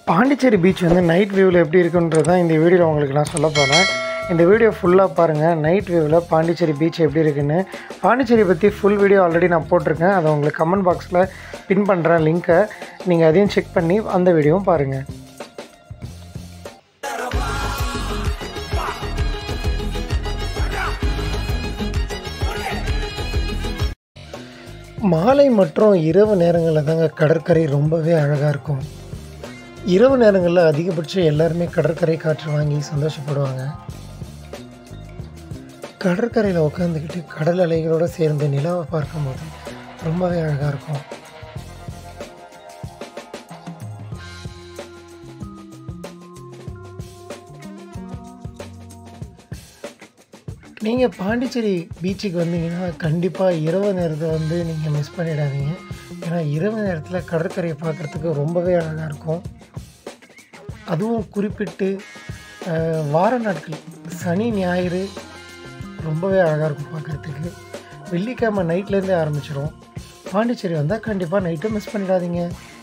Pondicherry beach வந்து night வியூவில் எப்படி இருக்குன்றது தான் இந்த வீடியோவில் உங்களுக்கு நான் சொல்ல போகிறேன். இந்த வீடியோ ஃபுல்லாக பாருங்கள். நைட் வியூவில் பாண்டிச்சேரி பீச் எப்படி இருக்குன்னு. பாண்டிச்சேரி பற்றி ஃபுல் வீடியோ ஆல்ரெடி நான் போட்டிருக்கேன். அதை உங்களுக்கு கமெண்ட் பாக்ஸில் பின் பண்ணுறேன் லிங்க்கை. நீங்கள் அதையும் செக் பண்ணி அந்த வீடியோவும் பாருங்கள். மாலை மற்றும் இரவு நேரங்களில் தாங்க கடற்கரை ரொம்பவே அழகாக இருக்கும். இரவு நேரங்களில் அதிகபட்சம் எல்லாருமே கடற்கரை காற்று வாங்கி சந்தோஷப்படுவாங்க. கடற்கரையில் உட்காந்துக்கிட்டு கடல் அலைகளோடு சேர்ந்து நிலாவை பார்க்கும்போது ரொம்பவே அழகாக இருக்கும். நீங்கள் பாண்டிச்சேரி பீச்சுக்கு வந்தீங்கன்னா கண்டிப்பாக இரவு நேரத்தை வந்து நீங்கள் மிஸ் பண்ணிடாதீங்க. ஏன்னா இரவு நேரத்தில் கடற்கரையை பார்க்குறதுக்கு ரொம்பவே அழகாக இருக்கும். அதுவும் குறிப்பிட்டு வார நாட்கள் சனி ஞாயிறு ரொம்பவே அழகாக இருக்கும் பார்க்குறதுக்கு. வெள்ளிக்கிழமை நைட்லேருந்தே ஆரம்பிச்சிடும். பாண்டிச்சேரி வந்தால் கண்டிப்பாக நைட்டும் மிஸ் பண்ணிடாதீங்க.